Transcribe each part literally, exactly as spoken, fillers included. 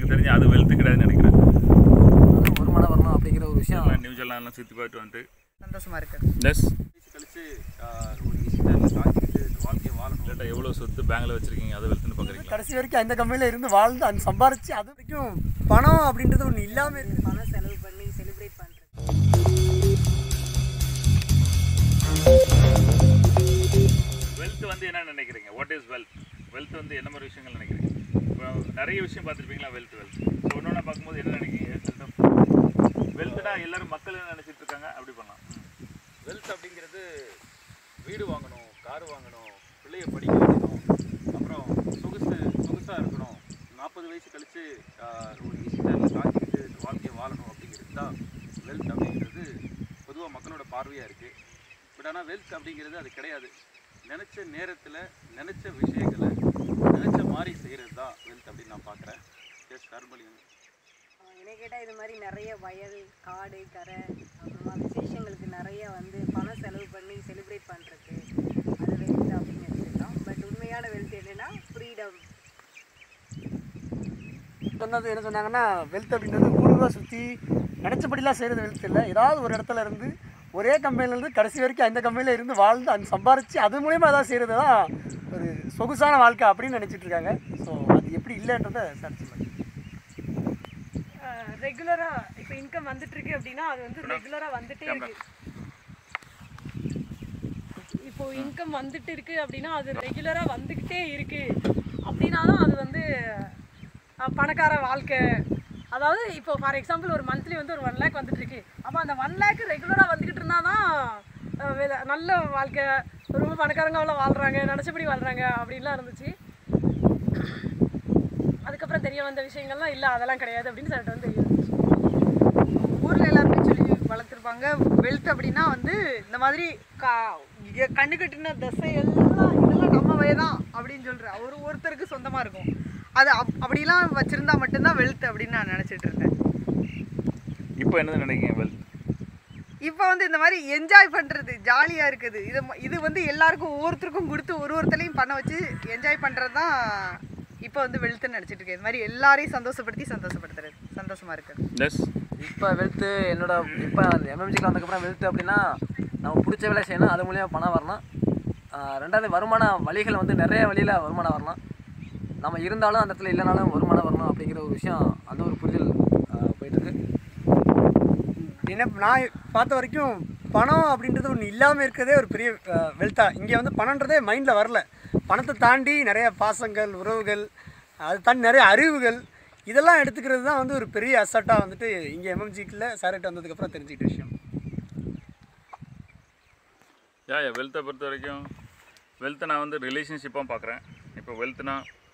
எனக்கு தெரிஞ்சு அது வெல்த் கிடையாதுன்னு நினைக்கிறேன். ஒரு மனம் வரணும் அப்படிங்கிற ஒரு விஷயம் நியூஸ்லாம் சுற்றி போயிட்டு வந்து சந்தோஷமாக இருக்குது. எஸ் கழிச்சு ஒரு விஷயத்தை தாக்கிட்டு வாழ்க்கையை வாழணும். இல்லாட்டா எவ்வளோ சொத்து பேங்கில் வச்சுருக்கீங்க அதை வெல்த்துன்னு பார்க்குறீங்க. கடைசி வரைக்கும் அந்த கம்பெனியில் இருந்து வாழ்ந்து அந்த சம்பாரிச்சு அது வரைக்கும் பணம் அப்படின்றது ஒன்று இல்லாமல் இருக்குது. பணம் செலவு பண்ணி செலிப்ரேட் பண்ணுறது. வெல்த் வந்து என்ன நினைக்கிறீங்க? What is wealth? வெல்த் வந்து என்ன மாதிரி விஷயங்கள் நினைக்கிறீங்க? இப்போ நிறைய விஷயம் பார்த்துருப்பீங்களா வெல்த் வெல்த் ஸோ ஒன்று பார்க்கும்போது என்ன நினைக்கிறீங்க? வெல்த்னா எல்லாரும் மக்கள் என்ன நினச்சிட்டு இருக்காங்க அப்படி பண்ணலாம். வெல்த் அப்படிங்கிறது வீடு வாங்கணும், கார் வாங்கணும், பிள்ளைய படிக்க வைக்கணும், அப்புறம் சொகுசு சொகுசாக இருக்கணும், நாற்பது வயசு கழித்து ஒரு விஷயத்தை தாக்கிட்டு வாழ்க்கையை வாழணும் அப்படிங்கிறது தான் வெல்த் அப்படிங்கிறது பொதுவாக மக்களோட பார்வையாக இருக்குது. பட் ஆனால் வெல்த் அப்படிங்கிறது அது கிடையாது. நினச்ச நேரத்தில் நினச்ச விஷயங்களை நினச்ச மாதிரி செய்கிறது தான் வெல்த் அப்படின்னு நான் பார்க்குறேன். எஸ் கர்மலியன் என்னை கேட்டால் இது மாதிரி நிறைய வயல், காடு, கரை, அப்புறமா விசேஷங்களுக்கு நிறைய வந்து பணம் செலவு பண்ணி செலிப்ரேட் பண்ணுறதுக்கு அது வெல்த் அப்படின்னு எடுத்துக்கலாம். பட் உண்மையான வெல்த் என்னென்னா ஃப்ரீடம். சொன்னது என்ன சொன்னாங்கன்னா வெல்த் அப்படின்றது ஊருவாக சுற்றி நினச்சபடிலாம் செய்கிறது வெல்த் இல்லை. ஏதாவது ஒரு இடத்துல இருந்து ஒரே கம்பெனிலேருந்து கடைசி வரைக்கும் அந்த கம்பெனியில் இருந்து வாழ்ந்து அந்த சம்பாரித்து அது மூலிமா ஏதாவது செய்கிறது தான் ஒரு சொகுசான வாழ்க்கை அப்படின்னு நினச்சிட்டு இருக்காங்க. ஸோ அது எப்படி இல்லைன்றதை சர்ச் பண்ணி ரெகுலராக இப்போ இன்கம் வந்துட்டு இருக்கு அப்படின்னா அது வந்து ரெகுலராக வந்துட்டே இருக்கு. இப்போ இன்கம் வந்துட்டு இருக்கு அப்படின்னா அது ரெகுலராக வந்துக்கிட்டே இருக்கு அப்படின்னா தான் அது வந்து பணக்கார வாழ்க்கை. அதாவது இப்போ ஃபார் எக்ஸாம்பிள் ஒரு மந்த்லி வந்து ஒரு ஒன் லேக் வந்துட்டு இருக்கு. அப்போ அந்த ஒன் லேக் ரெகுலராக வந்துக்கிட்டு இருந்தால் தான் நல்ல வாழ்க்கை, ரொம்ப பணக்காரங்க அவ்வளோ வாழ்கிறாங்க, நினச்சபடி வாழ்கிறாங்க அப்படின்லாம் இருந்துச்சு. அதுக்கப்புறம் தெரிய வந்த விஷயங்கள்லாம் இல்லை அதெல்லாம் கிடையாது அப்படின்னு சொல்லிட்டு வந்து தெரிய வந்துச்சு. ஊரில் எல்லாருமே சொல்லி வளர்த்துருப்பாங்க வெல்த் அப்படின்னா வந்து இந்த மாதிரி கா கண்ணு கட்டின தசை எல்லாம் இதெல்லாம் நம்ம வயதான் அப்படின்னு சொல்கிற ஒரு ஒருத்தருக்கு சொந்தமாக இருக்கும். அது அப் அப்படிலாம் வச்சுருந்தா மட்டும்தான் வெல்த் அப்படின்னு நான் நினச்சிட்டு இருந்தேன். இப்போ என்ன நினைக்கிறீங்க வெல்த்? இப்போ வந்து இந்த மாதிரி என்ஜாய் பண்ணுறது, ஜாலியாக இருக்குது, இது இது வந்து எல்லாருக்கும் ஒவ்வொருத்தருக்கும் கொடுத்து ஒரு ஒருத்தரையும் பண்ண வச்சு என்ஜாய் பண்ணுறது தான் இப்போ வந்து வெல்த்துன்னு நினச்சிட்டு இருக்கேன். இது மாதிரி எல்லாரையும் சந்தோஷப்படுத்தி சந்தோஷப்படுத்துறது சந்தோஷமாக இருக்குது. எஸ் இப்போ வெல்த்து என்னோட இப்போ எம்எம்ஜிக்கு வந்ததுக்கப்புறம் வெல்த்து அப்படின்னா நம்ம பிடிச்ச வேலை செய்யணும், அது மூலியமாக பணம் வரணும். ரெண்டாவது வருமான வழிகள் வந்து நிறைய வழியில் வருமானம் வரணும். நம்ம இருந்தாலும் அந்த இடத்துல இல்லைனாலும் வருமானம் வரணும் அப்படிங்கிற ஒரு விஷயம் அந்த ஒரு புரிதல் போயிட்டுருக்கு. என்ன நான் பார்த்த வரைக்கும் பணம் அப்படின்றது ஒன்று இல்லாமல் இருக்கிறதே ஒரு பெரிய வெல்த்தாக. இங்கே வந்து பணன்றதே மைண்டில் வரல. பணத்தை தாண்டி நிறைய பாசங்கள், உறவுகள், அது தாண்டி நிறைய அறிவுகள், இதெல்லாம் எடுத்துக்கிறது தான் வந்து ஒரு பெரிய அசட்டாக வந்துட்டு இங்கே எம்எம்ஜிக்கில் சாரேட் வந்ததுக்கப்புறம் தெரிஞ்சுக்கிட்ட விஷயம். யா யா வெல்த்தை பொறுத்த வரைக்கும் வெல்த்தை நான் வந்து ரிலேஷன்ஷிப்பாக பார்க்குறேன். இப்போ வெல்த்னா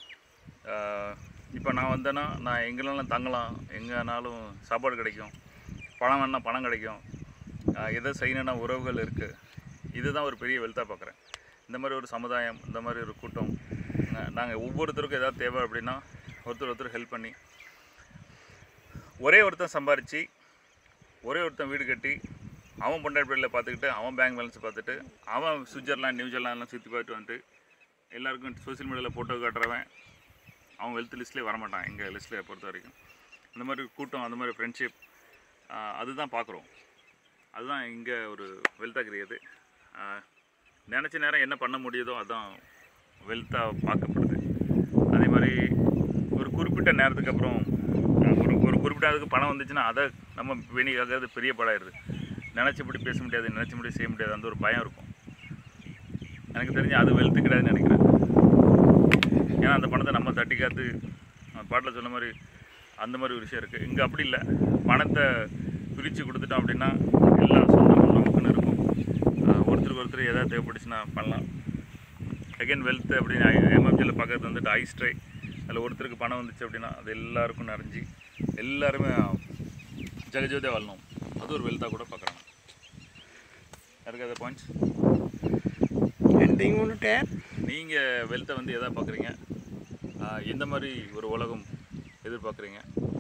இப்போ நான் வந்தேன்னா நான் எங்கேனாலும் தங்கலாம், எங்கேனாலும் சாப்பாடு கிடைக்கும், பணம் வேணா பணம் கிடைக்கும், எதை செய்யணுன்னா உறவுகள் இருக்குது. இதுதான் ஒரு பெரிய வெல்த்தாக பார்க்குறேன். இந்த மாதிரி ஒரு சமுதாயம், இந்த மாதிரி ஒரு கூட்டம், நாங்கள் ஒவ்வொருத்தருக்கும் எதாவது தேவை அப்படின்னா ஒருத்தர் ஒருத்தர் ஹெல்ப் பண்ணி ஒரே ஒருத்தன் சம்பாரித்து ஒரே ஒருத்தன் வீடு கட்டி அவன் பொண்டாட்டியில் பார்த்துக்கிட்டு அவன் பேங்க் பேலன்ஸ் பார்த்துட்டு அவன் சுவிட்சர்லாந்து நியூசிலாண்ட்லாம் சுற்றி போயிட்டு வந்துட்டு எல்லாருக்கும் சோசியல் மீடியாவில் ஃபோட்டோ காட்டுறவன் அவன் வெல்த் லிஸ்ட்லேயே வரமாட்டான் எங்கள் லிஸ்ட்டில் பொறுத்த வரைக்கும். இந்த மாதிரி கூட்டம், அந்த மாதிரி ஃப்ரெண்ட்ஷிப், அதுதான் பார்க்குறோம். அதுதான் இங்கே ஒரு வெல்த்தாக கிடையாது. நினச்ச நேரம் என்ன பண்ண முடியுதோ அதுதான் வெல்த்தாக பார்க்கப்படுது. அதே மாதிரி ஒரு குறிப்பிட்ட நேரத்துக்கு அப்புறம் ஒரு ஒரு குறிப்பிட்ட நேரத்துக்கு பணம் வந்துச்சுன்னா அதை நம்ம வேணிக்காகிறது பெரிய படாயிடுது. நினச்சபடி பேச முடியாது, நினச்சபடி செய்ய முடியாது, அந்த ஒரு பயம் இருக்கும். எனக்கு தெரிஞ்சு அது வெல்த்து கிடையாதுன்னு நினைக்கிறேன். ஏன்னா அந்த பணத்தை நம்ம தட்டி காத்து பாட்டில் சொன்ன மாதிரி அந்த மாதிரி ஒரு விஷயம் இருக்குது. இங்கே அப்படி இல்லை. பணத்தை பிரித்து கொடுத்துட்டோம் அப்படின்னா எல்லா சொந்தமும் நமக்குன்னு இருக்கும். ஒருத்தருக்கு ஒருத்தர் எதாவது தேவைப்பட்டுச்சுன்னா பண்ணலாம். அகெயின் வெல்த் அப்படின்னு எம்எம்ஜியில் பார்க்குறது வந்துட்டு ஐஸ் ட்ரை. அதில் ஒருத்தருக்கு பணம் வந்துச்சு அப்படின்னா அது எல்லாருக்கும் நிறைஞ்சி எல்லாருமே ஜெகஜோதியாக வாழணும். அது ஒரு வெல்த்தாக கூட பார்க்குறாங்க. யாருக்கு அதை பாயிண்ட்ஸ் எண்டிங் வந்துட்டேன். நீங்கள் வெல்த்தை வந்து எதாவது பார்க்குறீங்க? எந்த மாதிரி ஒரு உலகம் எதிர்பார்க்குறீங்க?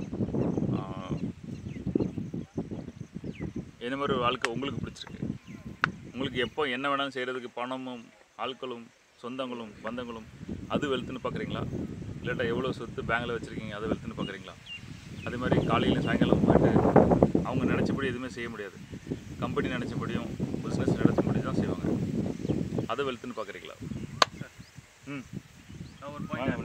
என்ன மாதிரி ஒரு வாழ்க்கை உங்களுக்கு பிடிச்சிருக்கு? உங்களுக்கு எப்போ என்ன வேணாலும் செய்கிறதுக்கு பணமும் ஆட்களும் சொந்தங்களும் பந்தங்களும் அது வெல்த்துன்னு பார்க்குறீங்களா? இல்லாட்டா எவ்வளோ சொத்து பேங்கில் வச்சுருக்கீங்க அதை வெல்த்துன்னு பார்க்குறீங்களா? அதே மாதிரி காலையில் சாயங்காலம் போயிட்டு அவங்க நினச்சபடி எதுவுமே செய்ய முடியாது. கம்பெனி நினச்சபடியும் பிஸ்னஸ் நினச்சபடி தான் செய்வாங்க. அதை வெல்த்துன்னு பார்க்குறீங்களா? ம் நான் ஒரு பாயிண்ட்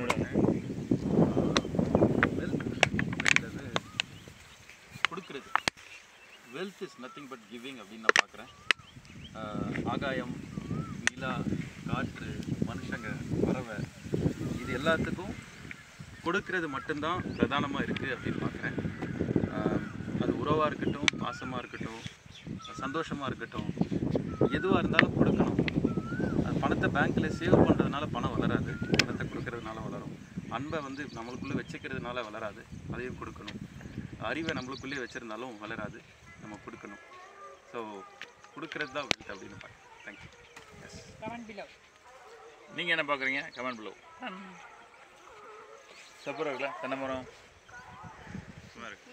வெல்த் அப்படிங்கிறது கொடுக்குறது. Wealth is nothing but giving அப்படின்னு நான் பார்க்குறேன். ஆகாயம், நிலா, காற்று, மனுஷங்க, பறவை, இது எல்லாத்துக்கும் கொடுக்கறது மட்டும்தான் பிரதானமாக இருக்குது அப்படின்னு பார்க்குறேன். அது உறவாக இருக்கட்டும், பாசமாக இருக்கட்டும், சந்தோஷமாக இருக்கட்டும், எதுவாக இருந்தாலும் கொடுக்கணும். அது பணத்தை பேங்க்கில் சேவ் பண்ணுறதுனால பணம் வளராது, பணத்தை கொடுக்கறதுனால வளரும். அன்பை வந்து நம்மளுக்குள்ளே வச்சுக்கிறதுனால வளராது, அதையும் கொடுக்கணும். அறிவை நம்மளுக்குள்ளேயே வச்சுருந்தாலும் வளராது, நம்ம கொடுக்கணும். ஸோ கொடுக்கறது தான் வெல்த் அப்படின்னு பார்க்குறேன். தேங்க்யூ. Yes, comment below. நீங்கள் என்ன பார்க்குறீங்க? Comment below. சப்பரம் இருக்குல்ல, தென்னை மரம் சும்மா இருக்கு.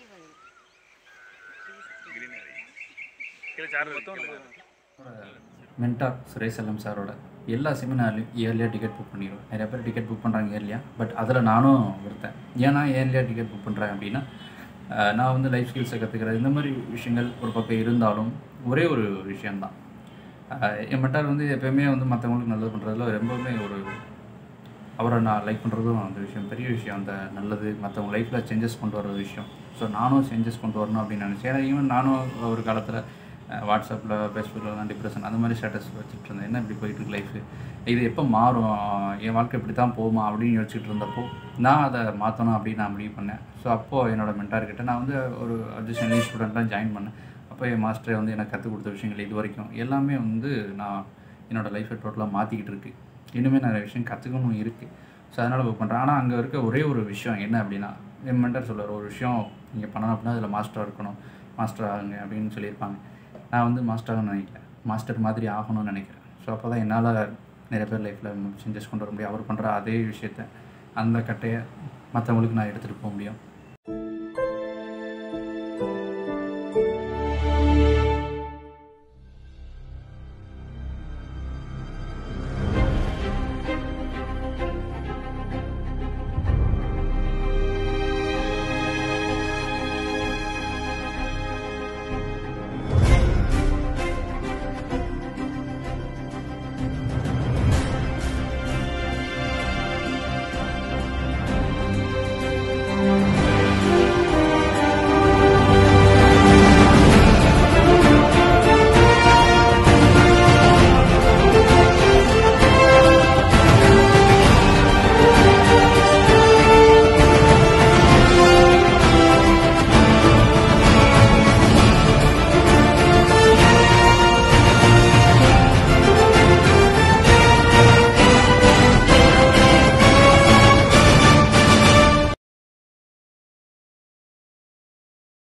மென்டார் சுரேஷ் செல்லம் சாரோட எல்லா செமினார்லையும் இயர்லியாக டிக்கெட் புக் பண்ணிடுவோம். நிறைய பேர் டிக்கெட் புக் பண்ணுறாங்க இயர்லியாக, பட் அதில் நானும் ஒருத்தன். ஏன்னா இயர்லியாக டிக்கெட் புக் பண்ணுறேன் அப்படின்னா நான் வந்து லைஃப் ஸ்கில்ஸை கற்றுக்கிறது இந்த மாதிரி விஷயங்கள் ஒரு பக்கம் இருந்தாலும் ஒரே ஒரு விஷயந்தான், என் மென்டார் வந்து எப்போயுமே வந்து மற்றவங்களுக்கு நல்லது பண்ணுறதுல ரொம்பவுமே ஒரு அவரை நான் லைக் பண்ணுறதும் அந்த விஷயம் பெரிய விஷயம். அந்த நல்லது மற்றவங்க லைஃப்பில் சேஞ்சஸ் கொண்டு வர விஷயம். ஸோ நானும் சேஞ்சஸ் கொண்டு வரணும் அப்படின்னு நினச்சேன். ஏன்னா ஈவன் நானும் ஒரு காலத்தில் வாட்ஸ்அப்பில் ஃபேஸ்புக்கில் டிப்ரெஷன் அந்த மாதிரி ஸ்டேட்டஸ் வச்சுட்டு இருந்தேன். என்ன இப்படி போயிட்டுருக்கு லைஃபு, இது எப்போ மாறும், என் வாழ்க்கை இப்படி தான் போகுமா அப்படின்னு யோசிச்சுட்டு இருந்தப்போ நான் அதை மாற்றணும் அப்படின்னு நான் முடிவு பண்ணேன். ஸோ அப்போது என்னோடய மென்டார்கிட்ட நான் வந்து ஒரு அட்ஜஸ்ட் ஸ்டூடெண்ட்டாக ஜாயின் பண்ணேன். அப்போ என் மாஸ்டரை வந்து எனக்கு கற்றுக் கொடுத்த விஷயங்கள் இது வரைக்கும் எல்லாமே வந்து நான் என்னோடய லைஃப்பை டோட்டலாக மாற்றிக்கிட்டு இருக்குது. இன்னுமே நிறைய விஷயம் கற்றுக்கணும் இருக்குது. ஸோ அதனால் புக் பண்ணுறேன். ஆனால் அங்கே இருக்க ஒரே ஒரு விஷயம் என்ன அப்படின்னா, என் மென்டார் சொல்லுவார், ஒரு விஷயம் நீங்கள் பண்ணணும் அப்படின்னா அதில் மாஸ்டராக இருக்கணும், மாஸ்டர் ஆகுங்க அப்படின்னு சொல்லியிருப்பாங்க. நான் வந்து மாஸ்டராகனு நினைக்கல, மாஸ்டர் மாதிரி ஆகணும்னு நினைக்கிறேன். ஸோ அப்போ தான் என்னால் நிறைய பேர் லைஃப்பில் சேஞ்சஸ் கொண்டு வர முடியும். அவர் பண்ணுற அதே விஷயத்த அந்த கட்டையை மற்றவங்களுக்கு நான் எடுத்துகிட்டு போக முடியும்.